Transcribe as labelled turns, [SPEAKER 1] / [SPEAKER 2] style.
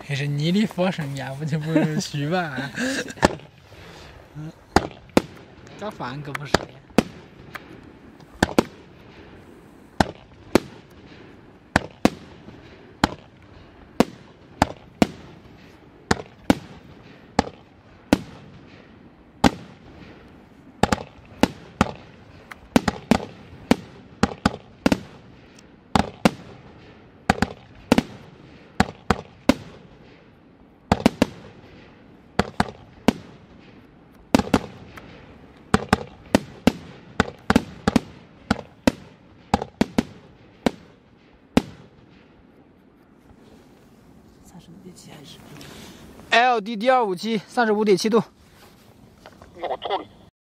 [SPEAKER 1] 还是你的佛生呀，我就不是虚吧？找饭可不是。35.7还是？LD 第257，35.7度。